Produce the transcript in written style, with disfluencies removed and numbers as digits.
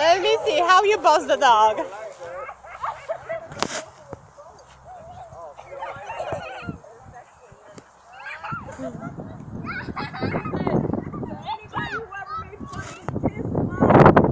Let me see how you buzz the dog.